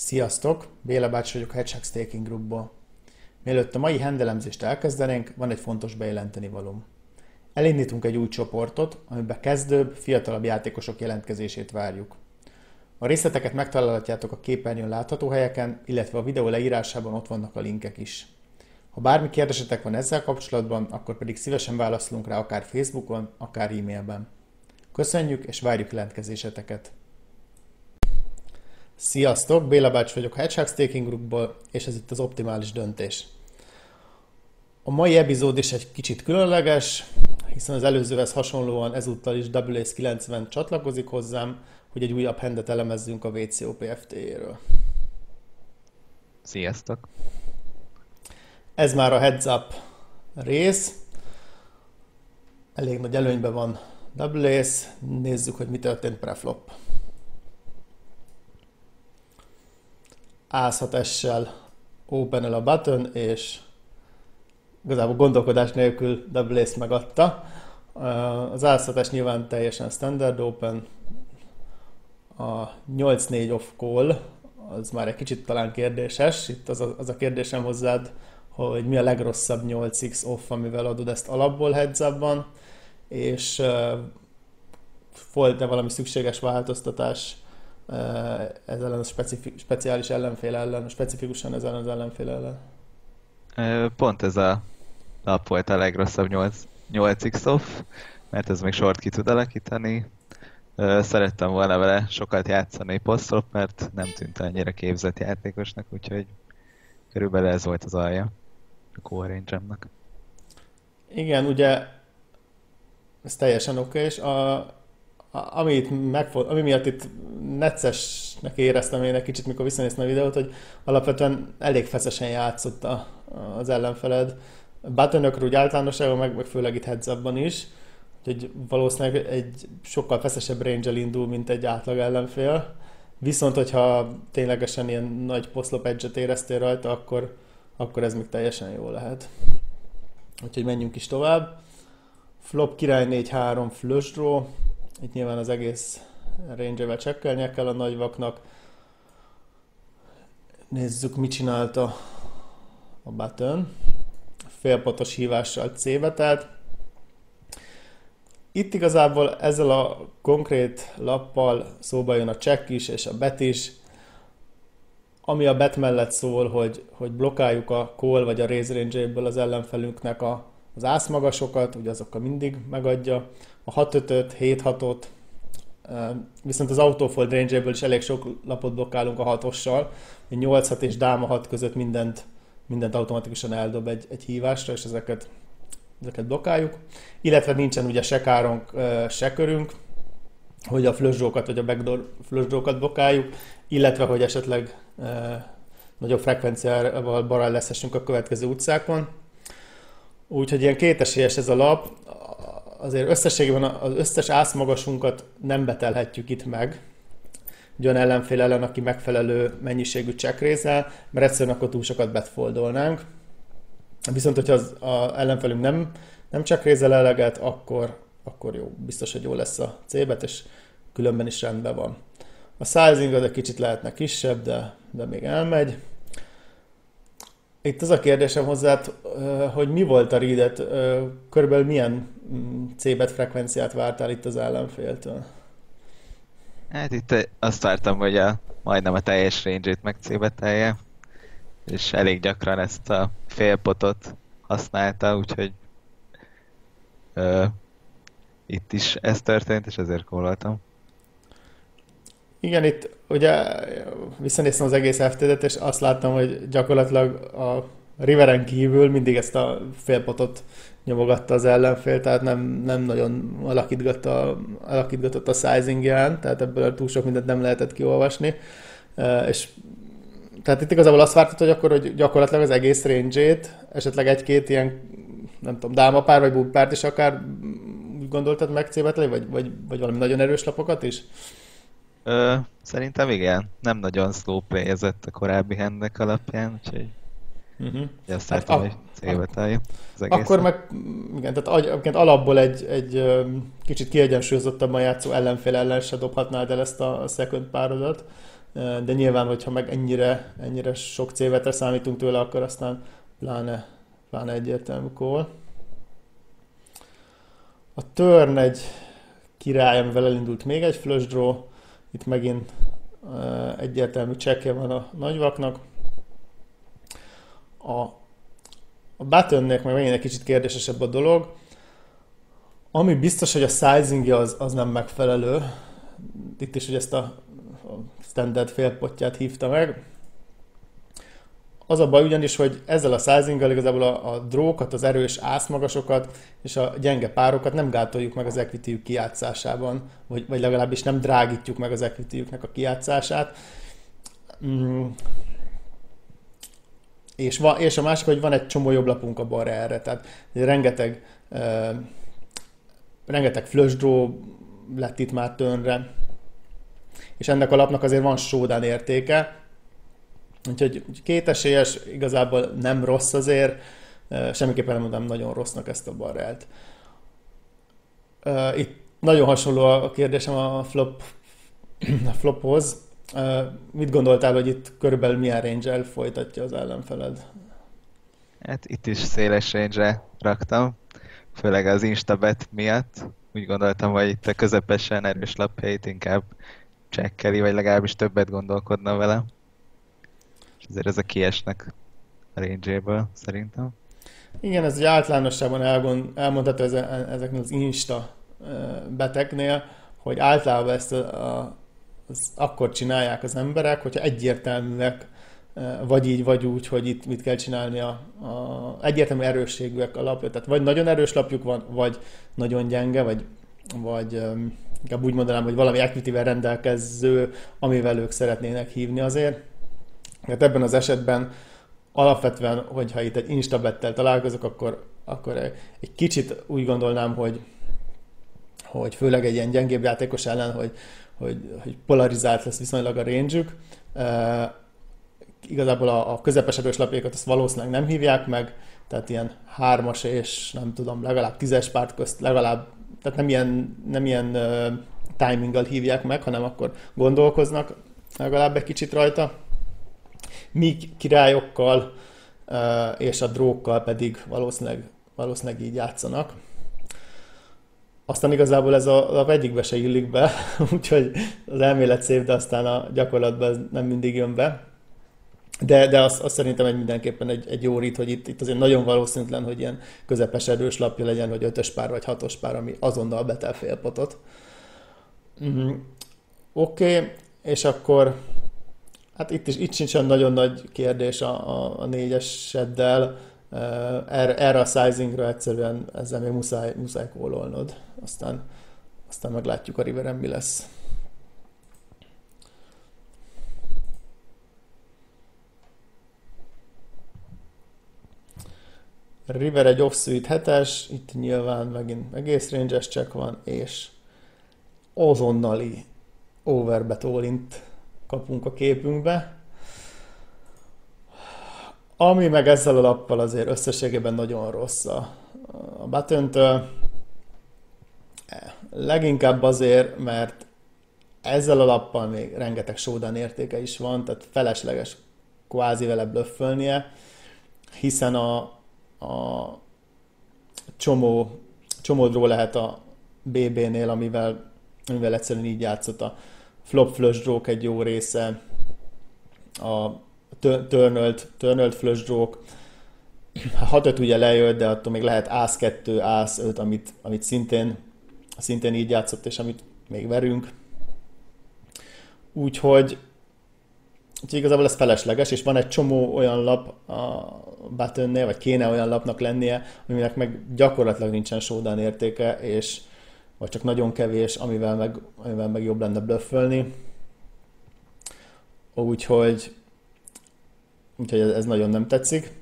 Sziasztok! Béla bácsi vagyok a Hedgehog Staking Groupból. Mielőtt a mai handelemzést elkezdenénk, van egy fontos bejelenteni valóm. Elindítunk egy új csoportot, amiben kezdőbb, fiatalabb játékosok jelentkezését várjuk. A részleteket megtalálhatjátok a képernyőn látható helyeken, illetve a videó leírásában ott vannak a linkek is. Ha bármi kérdésetek van ezzel kapcsolatban, akkor pedig szívesen válaszolunk rá akár Facebookon, akár e-mailben. Köszönjük és várjuk jelentkezéseteket! Sziasztok! Béla bácsi vagyok a Hedgehog Staking Groupból, és ez itt az optimális döntés. A mai epizód is egy kicsit különleges, hiszen az előzőhez hasonlóan ezúttal is WS90 csatlakozik hozzám, hogy egy újabb handet elemezzünk a WCOP-FT-jéről. Sziasztok! Ez már a heads up rész. Elég nagy előnyben van WS. Nézzük, hogy mi történt preflop. Ász-6-essel open-el a button, és igazából gondolkodás nélkül WS megadta. Az ász-6-es nyilván teljesen standard open. A 8-4 off call, az már egy kicsit talán kérdéses. Itt az a kérdésem hozzád, hogy mi a legrosszabb 8x off, amivel adod ezt alapból heads up-ban, és volt-e valami szükséges változtatás ez ellen a speciális ellenfél ellen, specifikusan ez ellen az ellenfél ellen? Pont ez a nap volt a legrosszabb 8x off, mert ez még sort ki tud alakítani. Szerettem volna vele sokat játszani post-flop, mert nem tűnt annyira képzett játékosnak, úgyhogy körülbelül ez volt az alja a core range-emnek. Igen, ugye ez teljesen oké, és ami miatt itt neccesnek éreztem én egy kicsit, mikor visszanéztem a videót, hogy alapvetően elég feszesen játszott az ellenfeled. Buttonökről úgy általánosságban, meg főleg itt heads up-ban is, úgyhogy valószínűleg egy sokkal feszesebb range-el indul, mint egy átlag ellenfél. Viszont, hogyha ténylegesen ilyen nagy poszlop edge-et éreztél rajta, akkor ez még teljesen jó lehet. Úgyhogy menjünk is tovább. Flop király 4-3 flush draw. Itt nyilván az egész range-vel csekkelnie kell a nagy vaknak. Nézzük, mit csinálta a button. Félpotos hívással C-be telt. Itt igazából ezzel a konkrét lappal szóba jön a check is és a bet is. Ami a bet mellett szól, hogy blokkáljuk a call vagy a raise range-ből az ellenfelünknek az ászmagasokat, ugye azokkal mindig megadja. A 6-5-öt, 7-6-ot, viszont az autofold range-ből is elég sok lapot blokkálunk a 6-ossal. 8-6 és dáma 6 között mindent automatikusan eldob egy hívásra, és ezeket blokkáljuk. Illetve nincsen ugye se kárunk, se körünk, hogy a flush draw-kat vagy a backdoor flush draw-kat blokkáljuk, illetve hogy esetleg nagyobb frekvenciával barrel leszessünk a következő utcákon. Úgyhogy ilyen kétesélyes ez a lap. Azért összességében az összes ászmagasunkat nem betelhetjük itt meg, egy olyan ellenfél ellen, aki megfelelő mennyiségű check-raise-el, mert egyszerűen akkor túl sokat betfoldolnánk. Viszont, hogyha az ellenfelünk nem check-raise-el eleget, akkor jó, biztos, hogy jó lesz a C-bet, és különben is rendben van. A sizing az egy kicsit lehetne kisebb, de még elmegy. Itt az a kérdésem hozzád, hogy mi volt a readet, körülbelül milyen C-bet frekvenciát vártál itt az ellenféltől? Hát itt azt vártam, hogy majdnem a teljes range-ét meg C-betelje, és elég gyakran ezt a félpotot használta, úgyhogy itt is ez történt, és ezért kóloltam. Igen, itt ugye visszanéztem az egész FT-det, és azt láttam, hogy gyakorlatilag a riveren kívül mindig ezt a félpotot nyomogatta az ellenfél, tehát nem nagyon alakítgatott a sizingján, tehát ebből túl sok mindent nem lehetett kiolvasni. És tehát itt igazából azt vártad, hogy gyakorlatilag az egész range-ét, esetleg egy-két ilyen, nem tudom, dámapár vagy búbpárt is akár úgy gondoltad meg C-betelni, vagy valami nagyon erős lapokat is? Szerintem igen. Nem nagyon slow play-ezett a korábbi handek alapján, úgyhogy azt vártam, hogy C-betelje az egész. Akkor meg, igen, tehát alapból egy kicsit kiegyensúlyozottabban játszó ellenfél ellen se dobhatnád el ezt a second párodat. de nyilván, hogyha meg ennyire sok C-vetre számítunk tőle, akkor aztán pláne egyértelmű call. A turn egy király, amivel elindult még egy flush draw, itt megint egyértelmű checkje van a nagyvaknak. A buttonnek meg megint egy kicsit kérdésesebb a dolog. Ami biztos, hogy a sizingja az nem megfelelő. Itt is ugye ezt a standard félpottját hívta meg. Az a baj ugyanis, hogy ezzel a sizinggal igazából a drókat, az erős ászmagasokat és a gyenge párokat nem gátoljuk meg az equity-jük kijátszásában, vagy legalábbis nem drágítjuk meg az equity-jüknek a kijátszását. És a másik, hogy van egy csomó jobb lapunk a balra erre, tehát rengeteg flush draw lett itt már turnre, és ennek a lapnak azért van showdown értéke, úgyhogy kétesélyes, igazából nem rossz azért, semmiképpen nem mondom nagyon rossznak ezt a barrelt. Itt nagyon hasonló a kérdésem a flophoz. Mit gondoltál, hogy itt körülbelül milyen range-el folytatja az ellenfeled? Hát itt is széles range-re raktam, főleg az instabet miatt. Úgy gondoltam, hogy itt a közepesen erős lapjait inkább csekkeli, vagy legalábbis többet gondolkodna vele. És ezért ezek kiesnek a range-ből, szerintem. Igen, ez egy általánosságban elmondható ezeknél az insta beteknél, hogy általában ezt akkor csinálják az emberek, hogyha egyértelműek, vagy így, vagy úgy, hogy itt mit kell csinálni egyértelmű erősségűek a lapja. Tehát vagy nagyon erős lapjuk van, vagy nagyon gyenge, vagy inkább úgy mondanám, hogy valami equity-vel rendelkező, amivel ők szeretnének hívni azért. Hát ebben az esetben alapvetően, hogyha itt egy instabettel találkozok, akkor egy kicsit úgy gondolnám, hogy főleg egy ilyen gyengébb játékos ellen, hogy polarizált lesz viszonylag a range-ük. Igazából a közepes erős lapjaikat azt valószínűleg nem hívják meg, tehát ilyen 3-as és nem tudom, legalább 10-es párt közt legalább, tehát nem ilyen timinggal hívják meg, hanem akkor gondolkoznak legalább egy kicsit rajta. Míg királyokkal és a drókkal pedig valószínűleg így játszanak. Aztán igazából ez a egyikbe se illik be, úgyhogy az elmélet szép, de aztán a gyakorlatban ez nem mindig jön be. De azt szerintem mindenképpen egy jó rit, hogy itt azért nagyon valószínűtlen, hogy ilyen közepes erős lapja legyen, hogy 5-ös pár vagy 6-os pár, ami azonnal betel fél potot. Oké, és akkor hát itt sincsen nagyon nagy kérdés a 4-eseddel. Erre a sizingra egyszerűen ezzel még muszáj call-olnod. Aztán meglátjuk a riveren mi lesz. River egy off-suite 7-es, itt nyilván megint egész range-es check van, és azonnali overbet all-int kapunk a képünkbe. Ami meg ezzel a lappal azért összességében nagyon rossz a button-től. Leginkább azért, mert ezzel a lappal még rengeteg showdown értéke is van, tehát felesleges kvázi vele blöffölnie, hiszen a csomó draw lehet a BB-nél, amivel egyszerűen így játszott a flop flush draw egy jó része, a turnölt flush draw-k. 6-5 ugye lejött, de attól még lehet ász 2, ász 5, amit szintén így játszott, és amit még verünk. Úgyhogy igazából ez felesleges, és van egy csomó olyan lap a buttonnél, vagy kéne olyan lapnak lennie, aminek meg gyakorlatilag nincsen showdown értéke, vagy csak nagyon kevés, amivel meg jobb lenne blöffölni. Úgyhogy ez nagyon nem tetszik.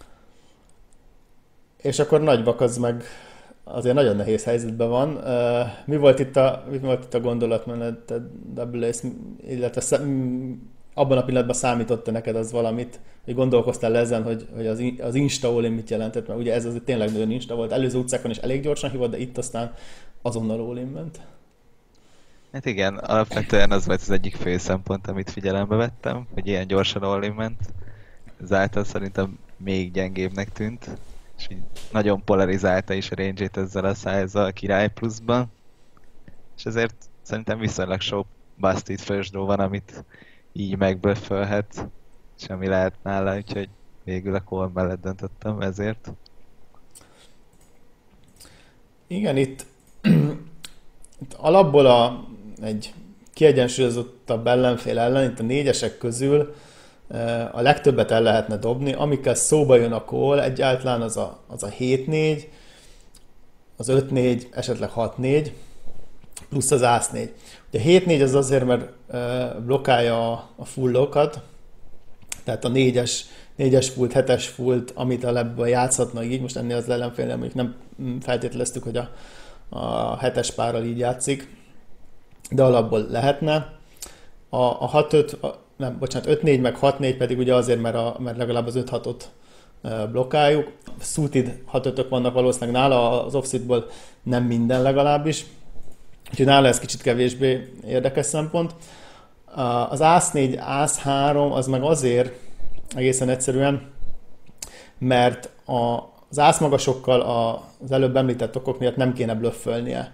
És akkor Nagyvak az meg azért nagyon nehéz helyzetben van. Mi volt itt a gondolatmeneted, WS, illetve abban a pillanatban számította neked az valamit, hogy gondolkoztál ezen, hogy az insta all-in mit jelentett, mert ugye ez azért tényleg nagyon insta volt. Előző utcákon is elég gyorsan hívott, de itt aztán azonnal all-in ment. Hát igen, alapvetően az volt az egyik fő szempont, amit figyelembe vettem, hogy ilyen gyorsan all ment. Ezáltal szerintem még gyengébbnek tűnt, és így nagyon polarizálta is a range-ét ezzel a size a király pluszban. És ezért szerintem viszonylag sok busted first draw van, amit így megböffölhet, és ami lehet nála, úgyhogy végül a call mellett döntöttem ezért. Igen, itt alapból egy kiegyensúlyozottabb ellenfél ellen, itt a négyesek közül a legtöbbet el lehetne dobni, amikkel szóba jön a call, egyáltalán az a 7-4, az 5-4, esetleg 6-4, plusz az ász-4. Ugye a 7-4 az azért, mert blokkálja a fullokat, tehát a 4-es fullt, 7-es fullt, amit a lebből játszhatna így, most ennél az ellenfélnél mondjuk nem feltételeztük, hogy a 7-es párral így játszik, de alapból lehetne. A 6-5, nem, bocsánat, 5-4 meg 6-4 pedig ugye azért, mert legalább az 5-6-ot blokkáljuk. Suited 6-5-ök vannak valószínűleg nála, az offsetból nem minden legalábbis, úgyhogy nála ez kicsit kevésbé érdekes szempont. Az ász-4, ász-3 az meg azért egészen egyszerűen, mert az ászmagasokkal az előbb említett okok miatt nem kéne blöffölnie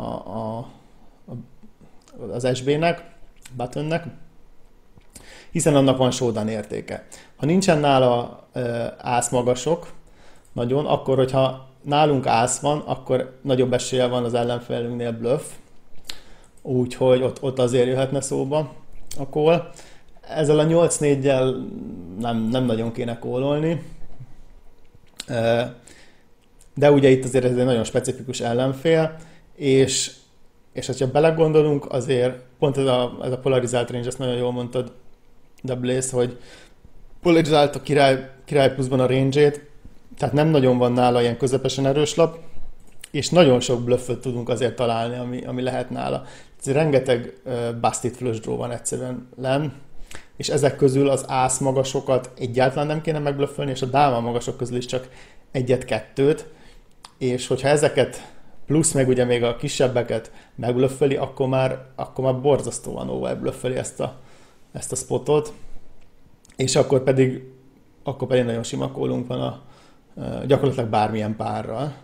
az SB-nek, buttonnek, hiszen annak van showdown értéke. Ha nincsen nála ászmagasok nagyon, akkor hogyha nálunk ász van, akkor nagyobb esélye van az ellenfelünknél bluff, úgyhogy ott azért jöhetne szóba a call. Ezzel a 8-4-jel nem nagyon kéne callolni, de ugye itt azért ez egy nagyon specifikus ellenfél, és ha belegondolunk, azért pont ez a polarizált range, ezt nagyon jól mondtad, de Blaze, hogy polarizált a király pluszban a range-ét, tehát nem nagyon van nála ilyen közepesen erős lap, és nagyon sok bluffot tudunk azért találni, ami lehet nála. Ez rengeteg busted flush draw van egyszerűen lenn, és ezek közül az ász magasokat egyáltalán nem kéne megblöffölni, és a dáma magasok közül is csak egyet-kettőt, és hogyha ezeket plusz meg ugye még a kisebbeket megblöfföli, akkor már borzasztóan overblöfföli ezt a spotot, és akkor pedig nagyon sima callunk van gyakorlatilag bármilyen párral.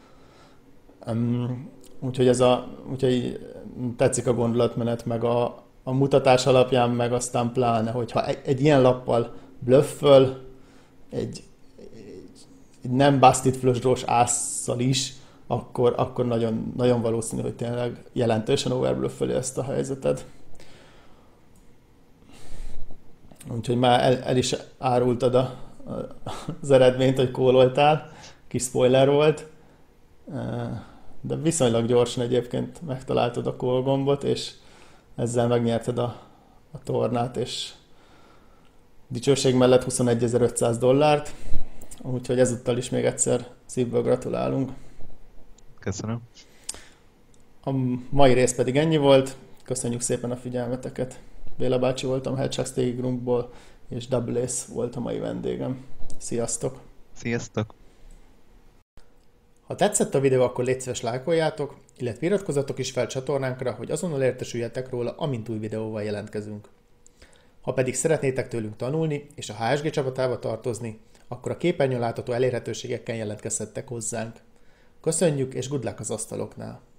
Úgyhogy tetszik a gondolatmenet, meg a mutatás alapján, meg aztán pláne, hogyha egy ilyen lappal blöfföl, egy nem busted flush draw-s ásszal is, akkor nagyon, nagyon valószínű, hogy tényleg jelentősen overblöfföli ezt a helyzetet. Úgyhogy már el is árultad az eredményt, hogy calloltál, kis spoiler volt, de viszonylag gyorsan egyébként megtaláltad a call gombot, és ezzel megnyerted a tornát, és dicsőség mellett $21,500, úgyhogy ezúttal is még egyszer szívből gratulálunk. Köszönöm. A mai rész pedig ennyi volt, köszönjük szépen a figyelmeteket. Béla bácsi voltam, Hedgehog Stake Groupból, és Double Ace volt a mai vendégem. Sziasztok! Sziasztok! Ha tetszett a videó, akkor légy szíves lájkoljátok, illetve iratkozzatok is fel csatornánkra, hogy azonnal értesüljetek róla, amint új videóval jelentkezünk. Ha pedig szeretnétek tőlünk tanulni, és a HSG csapatába tartozni, akkor a képernyőn látható elérhetőségekkel jelentkezhettek hozzánk. Köszönjük, és good luck az asztaloknál!